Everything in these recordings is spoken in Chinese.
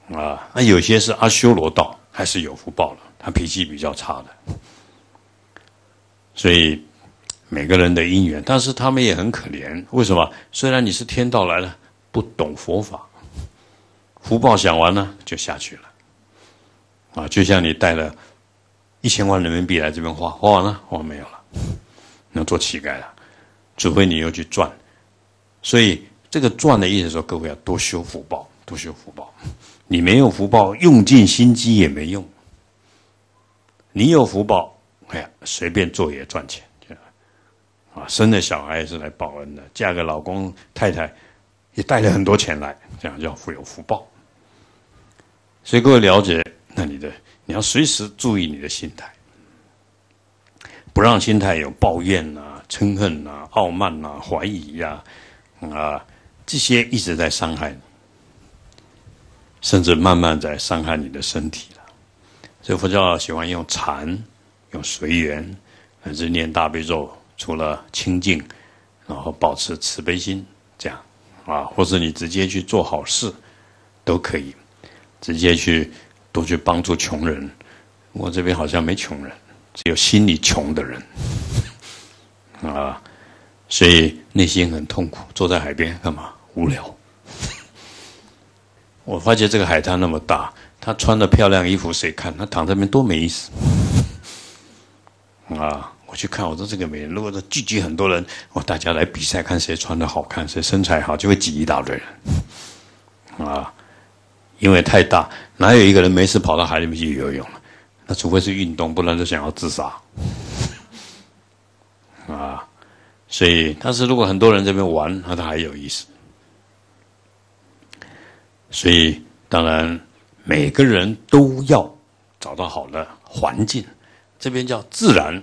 那有些是阿修罗道，还是有福报了，他脾气比较差的。所以每个人的因缘，但是他们也很可怜。为什么？虽然你是天道来了，不懂佛法，福报享完了就下去了。就像你带了1000万人民币来这边花，花完了，花没有了，那做乞丐了。除非你又去赚。所以这个赚的意思说，各位要多修福报，多修福报。你没有福报，用尽心机也没用。你有福报，随便做也赚钱。生了小孩是来报恩的，嫁个老公太太也带了很多钱来，这样叫有福报。所以各位了解，那你要随时注意你的心态，不让心态有抱怨嗔恨傲慢怀疑这些一直在伤害你，甚至慢慢在伤害你的身体了。所以佛教喜欢用禅，用随缘，乃至念大悲咒，除了清净，然后保持慈悲心，这样或者你直接去做好事都可以，直接多去帮助穷人。我这边好像没穷人，只有心里穷的人所以内心很痛苦，坐在海边干嘛？无聊。我发觉这个海滩那么大，他穿的漂亮衣服谁看？他躺在那边多没意思我去看，我说这个没人。如果说聚集很多人，大家来比赛，看谁穿的好看，谁身材好，就会挤一大堆人因为太大，哪有一个人没事跑到海里面去游泳了？那除非是运动，不然就想要自杀所以，但是如果很多人这边玩，那它还有意思。所以，当然每个人都要找到好的环境，这边叫自然。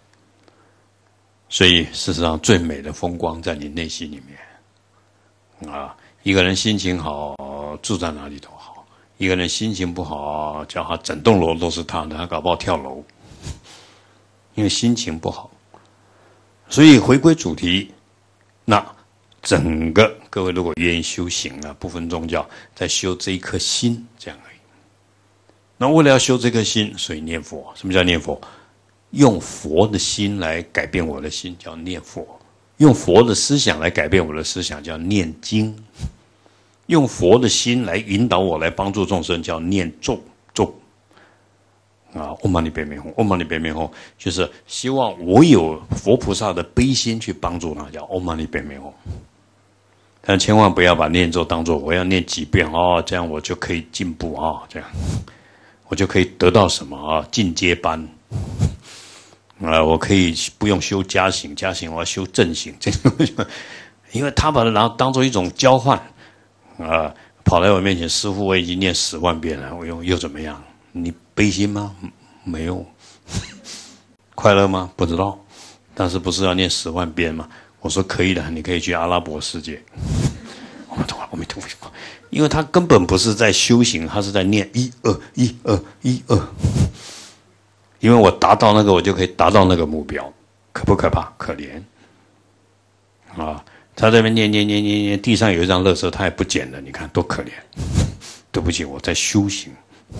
所以，事实上最美的风光在你内心里面一个人心情好，住在哪里都好；一个人心情不好，叫他整栋楼都是他的，他搞不好跳楼，因为心情不好。所以回归主题，那整个各位如果愿意修行不分宗教，在修这一颗心，这样而已。那为了要修这颗心，所以念佛。什么叫念佛？用佛的心来改变我的心，叫念佛；用佛的思想来改变我的思想，叫念经；用佛的心来引导我，来帮助众生，叫念咒。唵嘛呢叭咪吽，唵嘛呢叭咪吽，就是希望我有佛菩萨的悲心去帮助他，叫唵嘛呢叭咪吽。但千万不要把念咒当作我要念几遍这样我就可以进步这样我就可以得到什么进阶班我可以不用修加行，加行我要修正行，因为他把它当作一种交换跑来我面前，师父我已经念10万遍了，我又怎么样？你悲心吗？没有。快乐吗？不知道。但是不是要念10万遍吗？我说可以的，你可以去阿拉伯世界。阿弥陀佛，因为他根本不是在修行，他是在念1、2、1、2、1、2。因为我达到那个，我就可以达到那个目标，可不可怕？可怜他在那边念，地上有一张垃圾，他也不捡了，你看多可怜。对不起，我在修行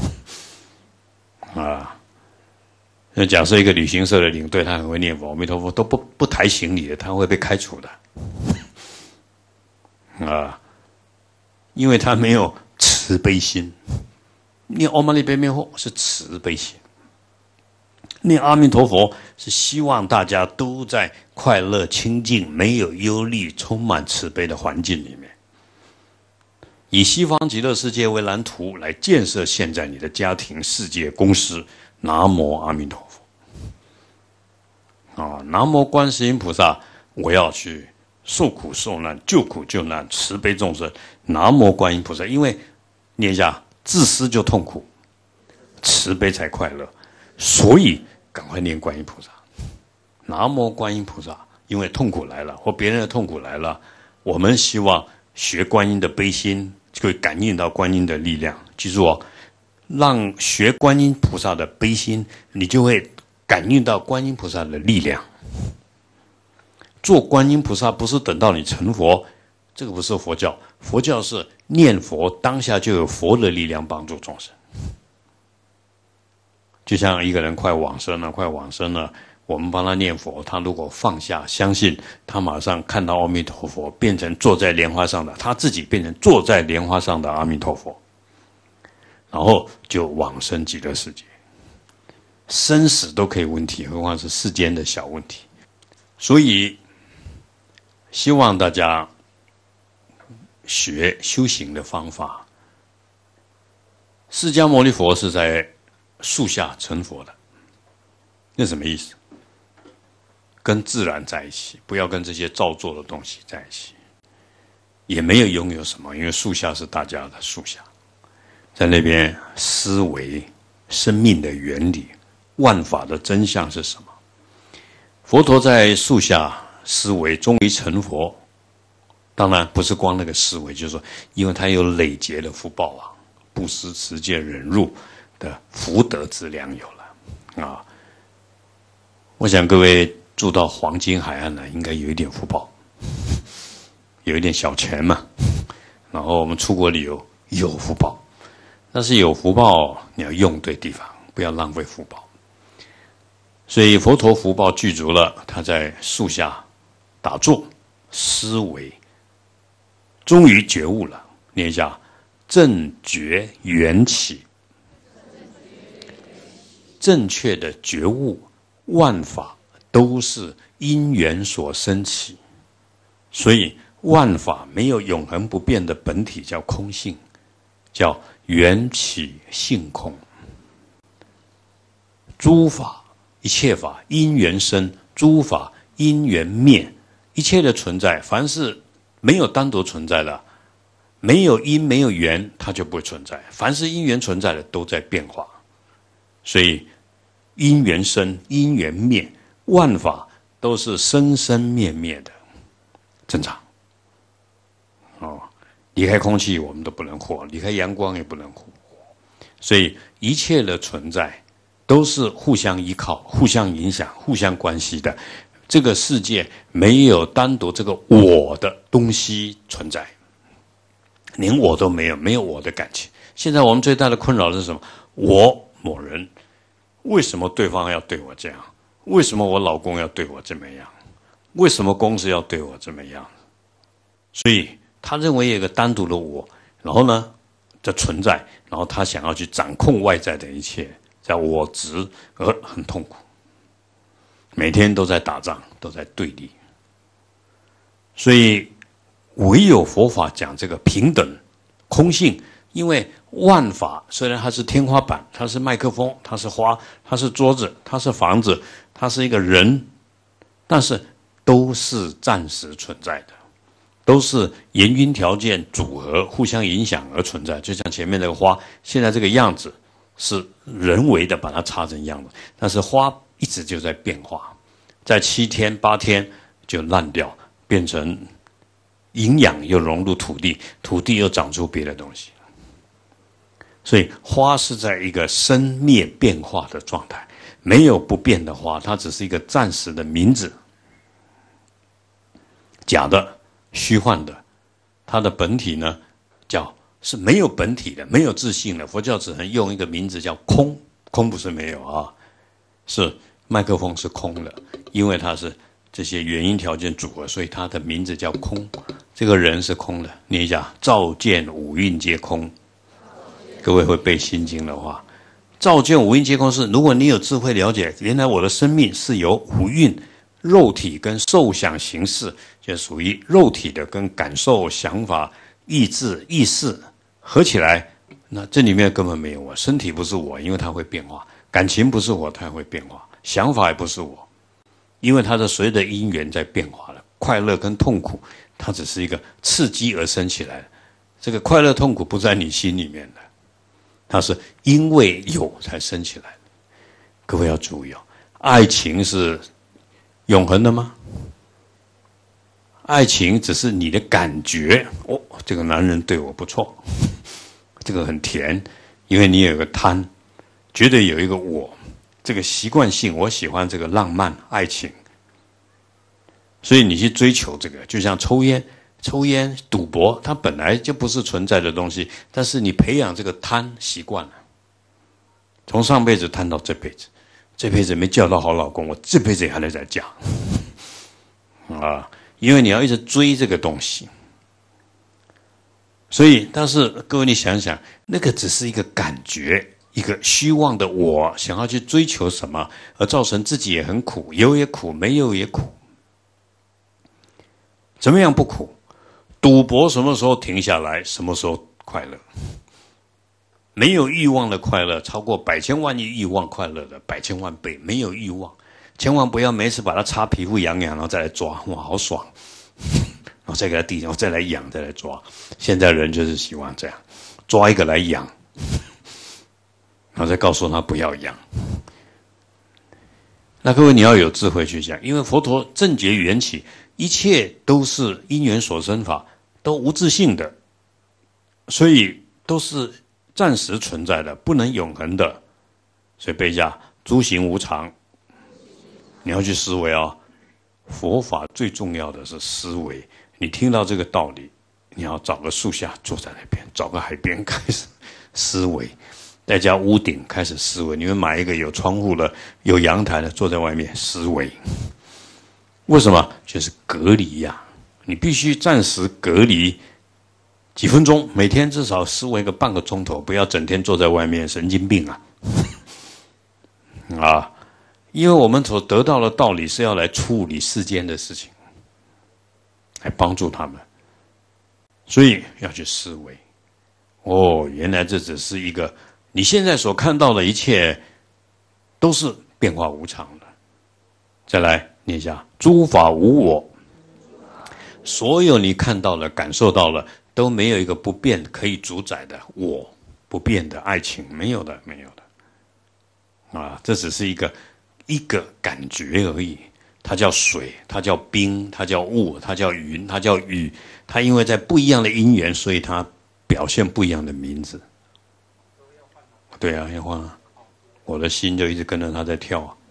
那假设一个旅行社的领队，他很会念佛，阿弥陀佛都不抬行李的，他会被开除的因为他没有慈悲心。念唵嘛呢叭咪吽是慈悲心，念阿弥陀佛是希望大家都在快乐、清净、没有忧虑、充满慈悲的环境里面，以西方极乐世界为蓝图来建设现在你的家庭、世界、公司。南无阿弥陀佛南无观世音菩萨，我要去受苦受难，救苦救难，慈悲众生。南无观音菩萨，因为念一下自私就痛苦，慈悲才快乐，所以赶快念观音菩萨。南无观音菩萨，因为痛苦来了，或别人的痛苦来了，我们希望学观音的悲心，就会感应到观音的力量。记住让学观音菩萨的悲心，你就会感应到观音菩萨的力量。做观音菩萨不是等到你成佛，这个不是佛教。佛教是念佛当下就有佛的力量帮助众生。就像一个人快往生了，我们帮他念佛，他如果放下相信，他马上看到阿弥陀佛，变成坐在莲花上的，他自己变成坐在莲花上的阿弥陀佛，然后就往生极乐世界。生死都可以问题，何况是世间的小问题。所以希望大家学修行的方法。释迦牟尼佛是在树下成佛的，那什么意思？跟自然在一起，不要跟这些造作的东西在一起，也没有拥有什么，因为树下是大家的树下，在那边思维生命的原理，万法的真相是什么？佛陀在树下思维，终于成佛。当然不是光那个思维，就是说，因为他有累劫的福报啊，布施、持戒、忍辱的福德之粮有了啊。我想各位住到黄金海岸呢，应该有一点福报，有一点小钱嘛。然后我们出国旅游有福报，但是有福报你要用对地方，不要浪费福报。所以佛陀福报具足了，他在树下打坐思维，终于觉悟了。念一下：正觉缘起。正确的觉悟，万法都是因缘所生起，所以万法没有永恒不变的本体，叫空性，叫缘起性空。诸法一切法因缘生，诸法因缘灭。一切的存在，凡是没有单独存在的，没有因没有缘，它就不会存在。凡是因缘存在的，都在变化。所以因缘生，因缘灭，万法都是生生灭灭的，正常。离开空气我们都不能活，离开阳光也不能活。所以一切的存在都是互相依靠、互相影响、互相关系的。这个世界没有单独这个我的东西存在，连我都没有，没有我的感情。现在我们最大的困扰是什么？我某人为什么对方要对我这样？为什么我老公要对我这么样？为什么公司要对我这么样？所以他认为有一个单独的我，然后呢的存在，然后他想要去掌控外在的一切，叫我执，而很痛苦。每天都在打仗，都在对立。所以唯有佛法讲这个平等空性，因为万法虽然它是天花板，它是麦克风，它是花，它是桌子，它是房子，它是一个人，但是都是暂时存在的，都是原因条件组合互相影响而存在。就像前面那个花，现在这个样子是人为的把它插成样子，但是花一直就在变化，在7天8天就烂掉，变成营养又融入土地，土地又长出别的东西。所以花是在一个生灭变化的状态，没有不变的花，它只是一个暂时的名字，假的、虚幻的。它的本体呢，是没有本体的，没有自性的。佛教只能用一个名字叫空，空不是没有啊，是麦克风是空的，因为它是这些原因条件组合，所以它的名字叫空。这个人是空的，念一下：照见五蕴皆空。各位会背心经的话，照见五蕴皆空是，如果你有智慧了解，原来我的生命是由五蕴、肉体跟受想行识，就属于肉体的跟感受、想法、意志、意识合起来，那这里面根本没有我。身体不是我，因为它会变化；感情不是我，它会变化；想法也不是我，因为它的随着因缘在变化了。快乐跟痛苦，它只是一个刺激而生起来的。这个快乐痛苦不在你心里面的，它是因为有才生起来的。各位要注意哦，爱情是永恒的吗？爱情只是你的感觉，哦，这个男人对我不错，这个很甜，因为你有个贪，觉得有一个我，这个习惯性，我喜欢这个浪漫爱情，所以你去追求这个，就像抽烟， 抽烟、赌博，它本来就不是存在的东西，但是你培养这个贪习惯了，从上辈子贪到这辈子，这辈子没嫁到好老公，我这辈子也还得再嫁啊！因为你要一直追这个东西，所以，但是各位你想想，那个只是一个感觉，一个虚妄的我想要去追求什么，而造成自己也很苦，有也苦，没有也苦。怎么样不苦？赌博什么时候停下来，什么时候快乐？没有欲望的快乐，超过百千万亿欲望快乐的百千万倍。没有欲望，千万不要每次把它擦皮肤痒痒，然后再来抓，哇，好爽！然后再给它地，然后再来痒，再来抓。现在人就是喜欢这样，抓一个来痒，然后再告诉他不要痒。那各位你要有智慧去想，因为佛陀正觉缘起，一切都是因缘所生法，都无自性的，所以都是暂时存在的，不能永恒的。所以背一下诸行无常，你要去思维哦。佛法最重要的是思维，你听到这个道理，你要找个树下坐在那边，找个海边开始思维，再加屋顶开始思维。你们买一个有窗户的、有阳台的，坐在外面思维。为什么？就是隔离呀、你必须暂时隔离几分钟，每天至少思维个半个钟头，不要整天坐在外面，神经病啊！啊，因为我们所得到的道理是要来处理世间的事情，来帮助他们，所以要去思维。哦，原来这只是一个你现在所看到的一切都是变化无常的。再来念一下：诸法无我，所有你看到了、感受到了，都没有一个不变可以主宰的我，不变的爱情，没有的，没有的。啊，这只是一个感觉而已。它叫水，它叫冰，它叫雾，它叫云，它叫雨。它因为在不一样的因缘，所以它表现不一样的名字。对啊，要换啊！我的心就一直跟着它在跳啊。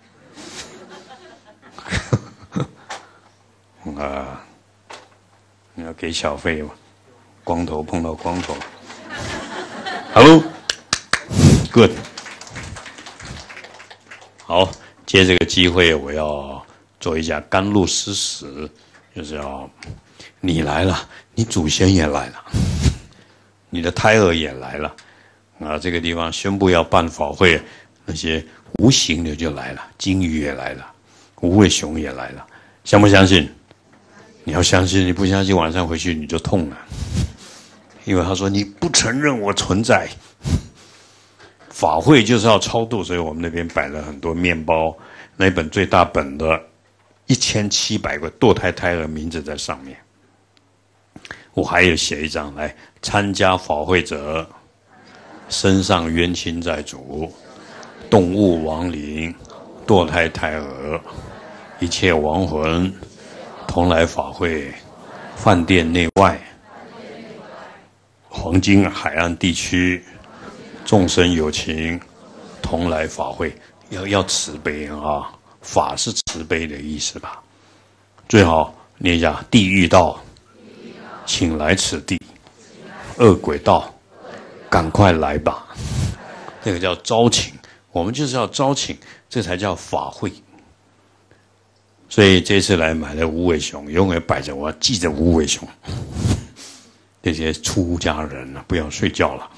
啊，你要给小费吗？光头碰到光头。Hello，good。好，借这个机会，我要做一下甘露施食，就是要你来了，你祖先也来了，你的胎儿也来了，啊，这个地方宣布要办法会，那些无形的就来了，金鱼也来了，无尾熊也来了，相不相信？你要相信，你不相信，晚上回去你就痛了，因为他说你不承认我存在。法会就是要超度，所以我们那边摆了很多面包，那本最大本的1700个堕胎胎儿名字在上面。我还有写一张来，参加法会者身上冤亲债主、动物亡灵、堕胎胎儿、一切亡魂同来法会，饭店内外、黄金海岸地区众生有情同来法会，要慈悲啊！法是慈悲的意思吧？最好念一下：地狱道，请来此地；恶鬼道，赶快来吧！这个叫招请，我们就是要招请，这才叫法会。所以这次来买了无尾熊，永远摆着，我要记着无尾熊。这些出家人啊，不要睡觉了。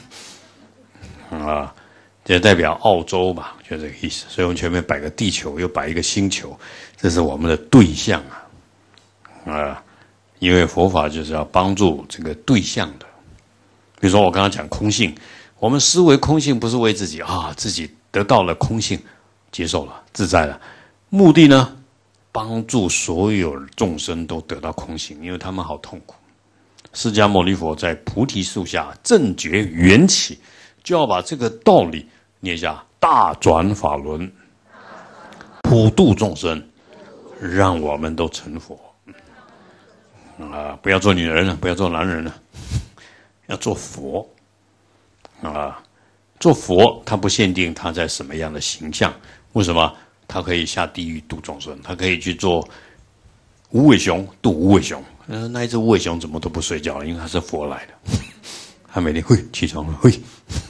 啊，这代表澳洲吧，就这个意思。所以我们前面摆个地球，又摆一个星球，这是我们的对象啊。因为佛法就是要帮助这个对象的。比如说我刚刚讲空性，我们思维空性不是为自己啊，自己得到了空性，接受了，自在了。目的呢，帮助所有众生都得到空性，因为他们好痛苦。释迦牟尼佛在菩提树下正觉缘起，就要把这个道理念一下：大转法轮，普度众生，让我们都成佛。啊，不要做女人了，不要做男人了，要做佛。啊，做佛他不限定他在什么样的形象，为什么？他可以下地狱度众生，他可以去做无尾熊度无尾熊， 那一只无尾熊怎么都不睡觉了？因为它是佛来的，他每天会起床了，会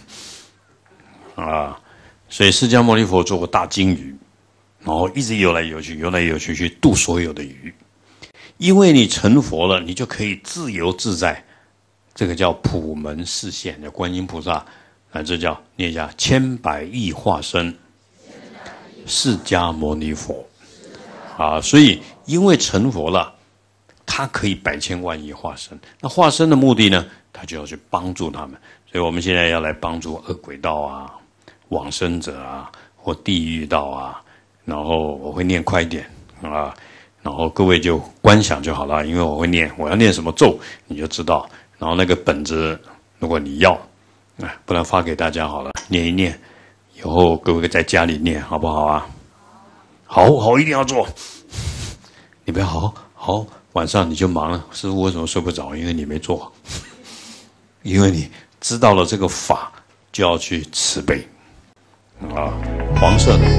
啊，所以释迦牟尼佛做过大鲸鱼，然后一直游来游去，游来游去去度所有的鱼。因为你成佛了，你就可以自由自在，这个叫普门示现，叫观音菩萨啊，这叫念一下千百亿化身释迦牟尼佛啊。所以因为成佛了，他可以百千万亿化身。那化身的目的呢，他就要去帮助他们。所以我们现在要来帮助恶鬼道啊、往生者啊，或地狱道啊。然后我会念快一点啊。然后各位就观想就好了，因为我会念，我要念什么咒你就知道。然后那个本子，如果你要，不然发给大家好了，念一念，以后各位在家里念好不好啊？好，一定要做。你不要好，晚上你就忙了。师父为什么睡不着？因为你没做，因为你知道了这个法，就要去慈悲啊。黄色的。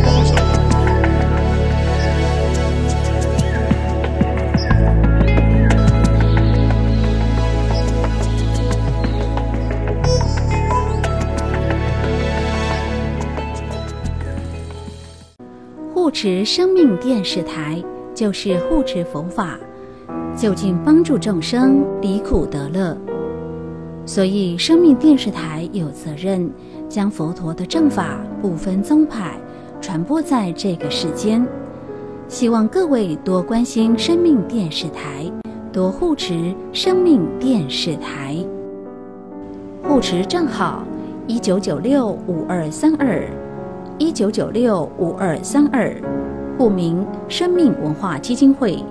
护持生命电视台就是护持佛法，就近帮助众生离苦得乐。所以生命电视台有责任将佛陀的正法不分宗派传播在这个世间。希望各位多关心生命电视台，多护持生命电视台。护持账号19965232，19965232，户名生命文化基金会。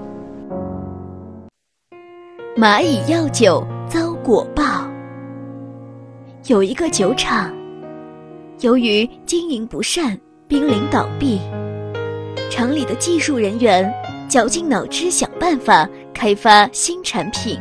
蚂蚁药酒遭果报。有一个酒厂，由于经营不善，濒临倒闭。厂里的技术人员绞尽脑汁想办法开发新产品。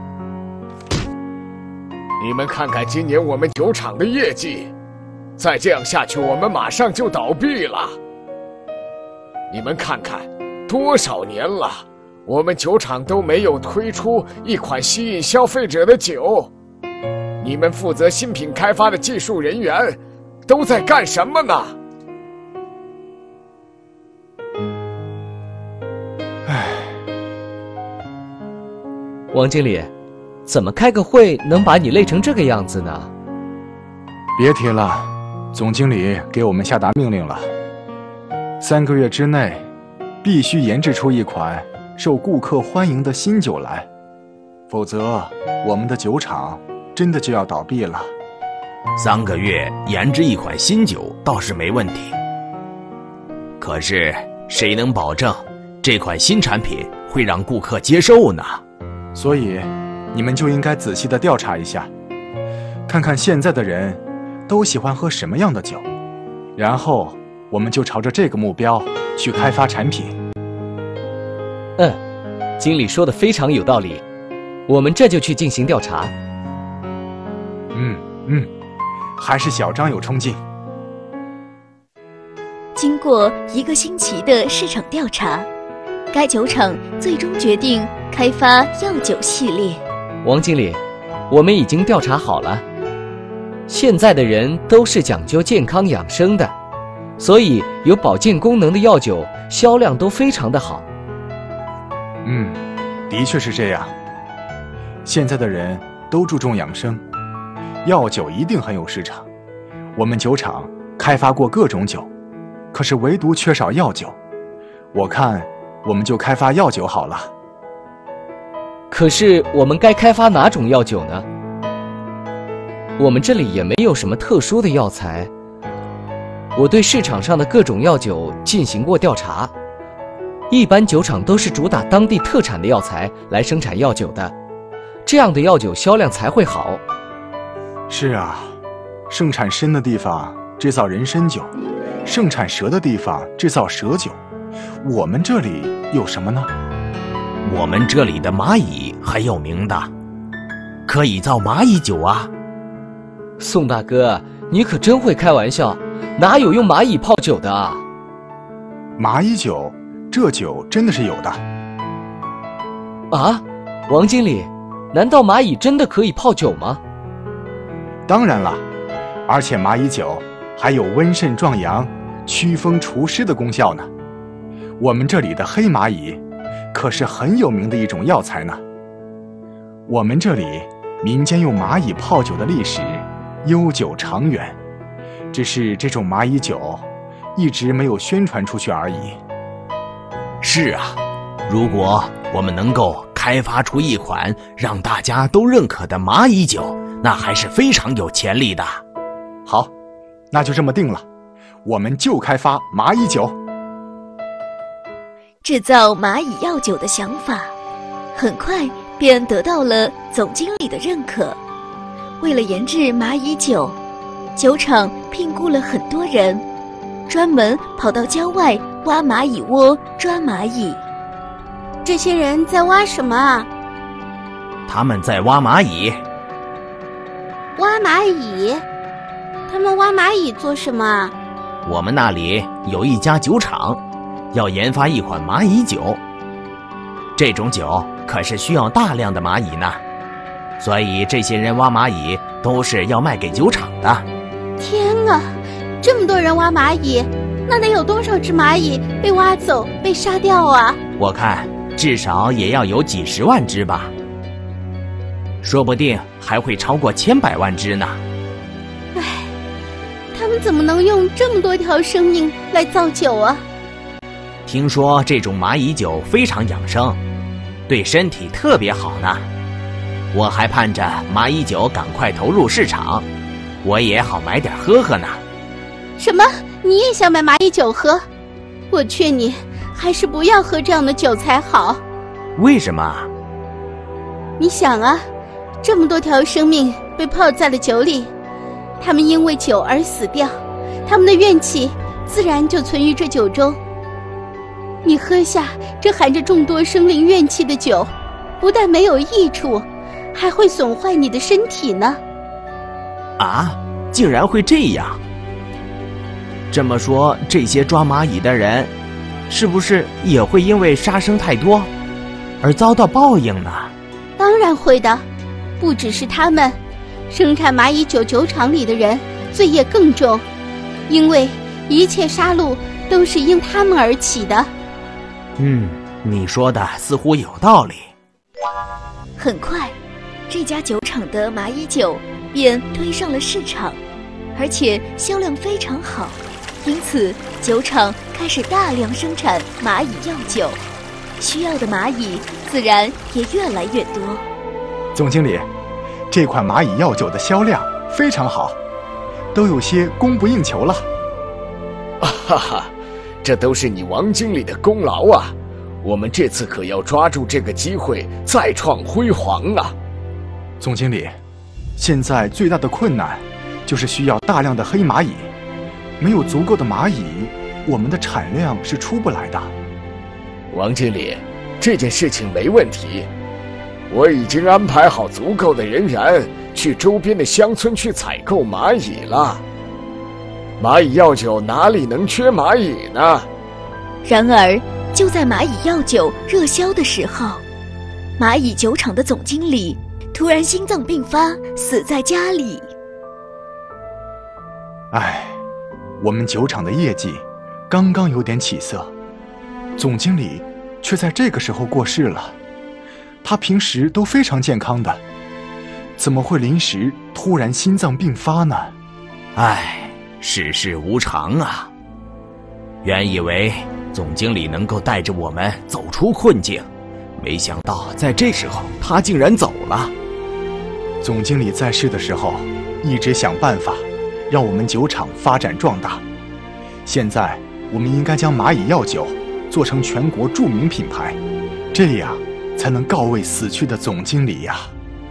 你们看看今年我们酒厂的业绩，再这样下去，我们马上就倒闭了。你们看看，多少年了，我们酒厂都没有推出一款吸引消费者的酒。你们负责新品开发的技术人员都在干什么呢？ 王经理，怎么开个会能把你累成这个样子呢？ 别提了，总经理给我们下达命令了，3个月之内必须研制出一款受顾客欢迎的新酒来，否则我们的酒厂真的就要倒闭了。 3个月研制一款新酒倒是没问题，可是谁能保证这款新产品会让顾客接受呢？ 所以你们就应该仔细地调查一下，看看现在的人都喜欢喝什么样的酒，然后我们就朝着这个目标去开发产品。 经理说的非常有道理，我们这就去进行调查。 还是小张有冲劲。 经过1个星期的市场调查，该酒厂最终决定开发药酒系列。 王经理，我们已经调查好了，现在的人都是讲究健康养生的，所以有保健功能的药酒销量都非常的好。 的确是这样，现在的人都注重养生，药酒一定很有市场。我们酒厂开发过各种酒，可是唯独缺少药酒，我看我们就开发药酒好了。 可是我们该开发哪种药酒呢？我们这里也没有什么特殊的药材。我对市场上的各种药酒进行过调查，一般酒厂都是主打当地特产的药材来生产药酒的，这样的药酒销量才会好。 是啊，盛产参的地方制造人参酒，盛产蛇的地方制造蛇酒，我们这里有什么呢？ 我们这里的蚂蚁很有名的，可以造蚂蚁酒啊。 宋大哥，你可真会开玩笑，哪有用蚂蚁泡酒的啊？ 蚂蚁酒，这酒真的是有的。 啊， 王经理，难道蚂蚁真的可以泡酒吗？ 当然了，而且蚂蚁酒还有温肾壮阳、驱风除湿的功效呢。我们这里的黑蚂蚁可是很有名的一种药材呢。我们这里民间用蚂蚁泡酒的历史悠久长远，只是这种蚂蚁酒一直没有宣传出去而已。 是啊，如果我们能够开发出一款让大家都认可的蚂蚁酒，那还是非常有潜力的。 好，那就这么定了，我们就开发蚂蚁酒。 制造蚂蚁药酒的想法很快便得到了总经理的认可。为了研制蚂蚁酒，酒厂聘雇了很多人，专门跑到郊外挖蚂蚁窝抓蚂蚁。 这些人在挖什么啊？ 他们在挖蚂蚁。 挖蚂蚁？他们挖蚂蚁做什么啊？ 我们那里有一家酒厂，要研发一款蚂蚁酒。这种酒可是需要大量的蚂蚁呢，所以这些人挖蚂蚁都是要卖给酒厂的。 天啊，这么多人挖蚂蚁，那得有多少只蚂蚁被挖走、被杀掉啊？ 我看至少也要有几十万只吧，说不定还会超过100万只呢。 唉，他们怎么能用这么多条生命来造酒啊？ 听说这种蚂蚁酒非常养生，对身体特别好呢。我还盼着蚂蚁酒赶快投入市场，我也好买点喝喝呢。 什么？你也想买蚂蚁酒喝？我劝你还是不要喝这样的酒才好。 为什么？ 你想啊，这么多条生命被泡在了酒里，他们因为酒而死掉，他们的怨气自然就存于这酒中。你喝下这含着众多生灵怨气的酒，不但没有益处，还会损坏你的身体呢。 啊，竟然会这样！这么说，这些抓蚂蚁的人，是不是也会因为杀生太多，而遭到报应呢？ 当然会的，不只是他们，生产蚂蚁酒酒厂里的人罪业更重，因为一切杀戮都是因他们而起的。 你说的似乎有道理。 很快，这家酒厂的蚂蚁酒便推上了市场，而且销量非常好，因此酒厂开始大量生产蚂蚁药酒，需要的蚂蚁自然也越来越多。 总经理，这款蚂蚁药酒的销量非常好，都有些供不应求了。 哈哈，这都是你王经理的功劳啊！我们这次可要抓住这个机会，再创辉煌啊！ 总经理，现在最大的困难就是需要大量的黑蚂蚁，没有足够的蚂蚁，我们的产量是出不来的。 王经理，这件事情没问题，我已经安排好足够的人员去周边的乡村去采购蚂蚁了。蚂蚁药酒哪里能缺蚂蚁呢？ 然而，就在蚂蚁药酒热销的时候，蚂蚁酒厂的总经理突然心脏病发，死在家里。 唉，我们酒厂的业绩刚刚有点起色，总经理却在这个时候过世了。他平时都非常健康的，怎么会临时突然心脏病发呢？ 唉，世事无常啊。原以为总经理能够带着我们走出困境，没想到在这时候他竟然走了。 总经理在世的时候一直想办法让我们酒厂发展壮大，现在我们应该将蚂蚁药酒做成全国著名品牌，这样才能告慰死去的总经理呀。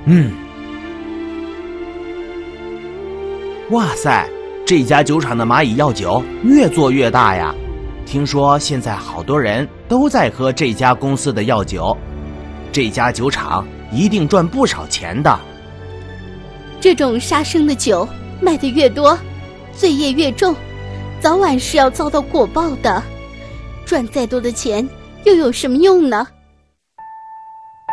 哇塞，这家酒厂的蚂蚁药酒越做越大呀！听说现在好多人都在喝这家公司的药酒，这家酒厂一定赚不少钱的。 这种杀生的酒卖得越多，罪业越重，早晚是要遭到果报的。赚再多的钱又有什么用呢？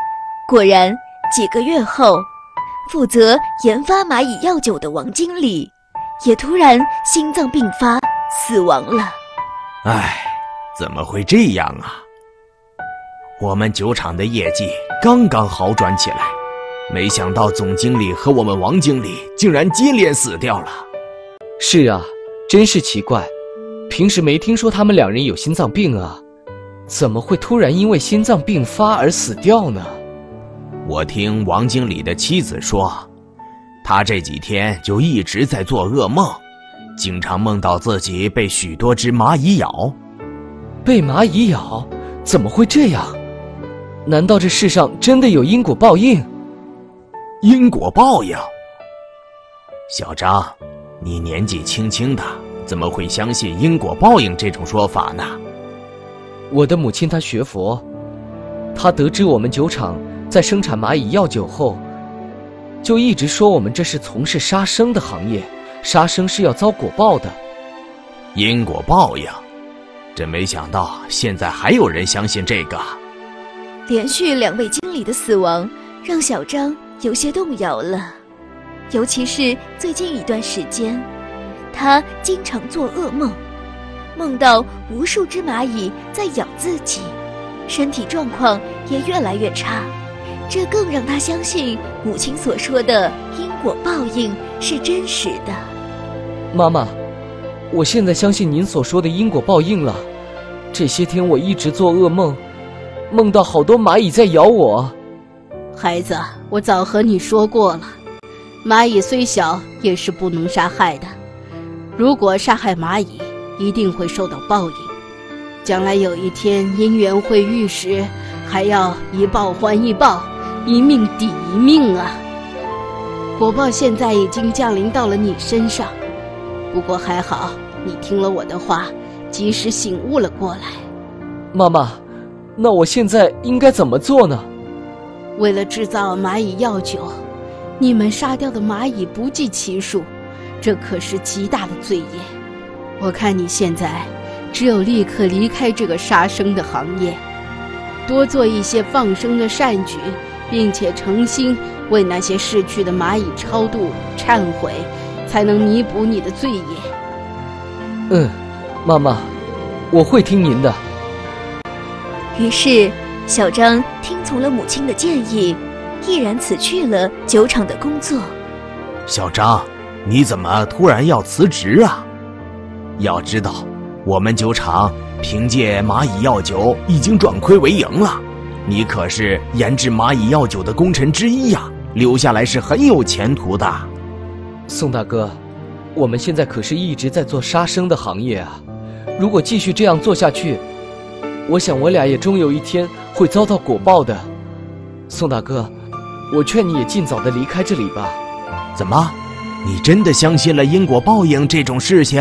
果然，几个月后，负责研发蚂蚁药酒的王经理也突然心脏病发死亡了。 唉，怎么会这样啊？我们酒厂的业绩刚刚好转起来，没想到总经理和我们王经理竟然接连死掉了。 是啊，真是奇怪，平时没听说他们两人有心脏病啊，怎么会突然因为心脏病发而死掉呢？ 我听王经理的妻子说，他这几天就一直在做噩梦，经常梦到自己被许多只蚂蚁咬。 被蚂蚁咬？怎么会这样？难道这世上真的有因果报应？ 因果报应？小张，你年纪轻轻的，怎么会相信因果报应这种说法呢？ 我的母亲她学佛，她得知我们酒厂在生产蚂蚁药酒后，就一直说我们这是从事杀生的行业，杀生是要遭果报的。 因果报应？真没想到现在还有人相信这个。 连续2位经理的死亡让小张有些动摇了，尤其是最近一段时间，他经常做噩梦，梦到无数只蚂蚁在咬自己，身体状况也越来越差，这更让他相信母亲所说的因果报应是真实的。 妈妈，我现在相信您所说的因果报应了。这些天我一直做噩梦，梦到好多蚂蚁在咬我。 孩子，我早和你说过了，蚂蚁虽小，也是不能杀害的。如果杀害蚂蚁，一定会受到报应。将来有一天因缘会遇时，还要一报还一报，一命抵一命啊！果报现在已经降临到了你身上，不过还好，你听了我的话，及时醒悟了过来。 妈妈，那我现在应该怎么做呢？ 为了制造蚂蚁药酒，你们杀掉的蚂蚁不计其数，这可是极大的罪业。我看你现在只有立刻离开这个杀生的行业，多做一些放生的善举，并且诚心为那些逝去的蚂蚁超度忏悔，才能弥补你的罪业。 妈妈，我会听您的。 于是小张听从了母亲的建议，毅然辞去了酒厂的工作。 小张，你怎么突然要辞职啊？要知道，我们酒厂凭借蚂蚁药酒已经转亏为盈了，你可是研制蚂蚁药酒的功臣之一呀，留下来是很有前途的。 宋大哥，我们现在可是一直在做杀生的行业啊，如果继续这样做下去，我想我俩也终有一天会遭到果报的。宋大哥，我劝你也尽早的离开这里吧。 怎么，你真的相信了因果报应这种事情？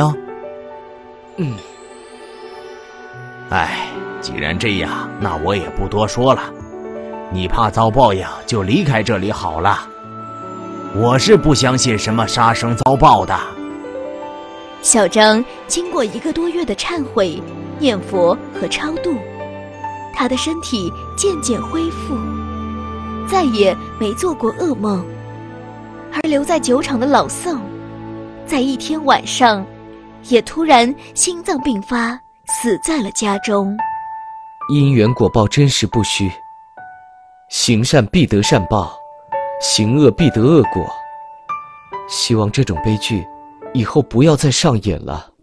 哎，既然这样，那我也不多说了。你怕遭报应，就离开这里好了。我是不相信什么杀生遭报的。 小张经过1个多月的忏悔、念佛和超度，他的身体渐渐恢复，再也没做过噩梦。而留在酒厂的老宋，在一天晚上也突然心脏病发，死在了家中。 因缘果报真是不虚，行善必得善报，行恶必得恶果。希望这种悲剧以后不要再上演了。